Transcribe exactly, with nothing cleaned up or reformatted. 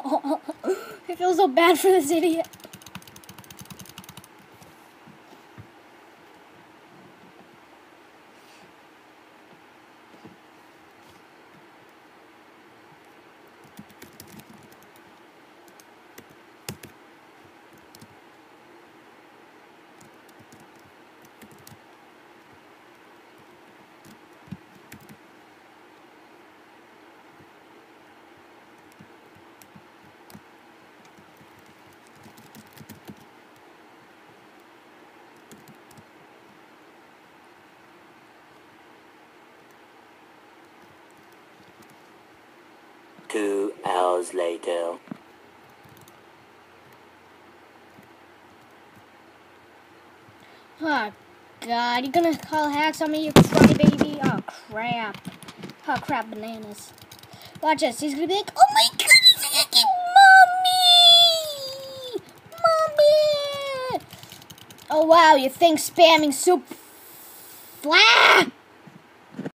I feel so bad for this idiot. Two hours later. Oh, God. You gonna call hacks on me, you crybaby? Oh, crap. Oh, crap, bananas. Watch this. He's gonna be like, oh, my God, he's hacking Mommy! Mommy! Oh, wow, you think spamming soup... Flat!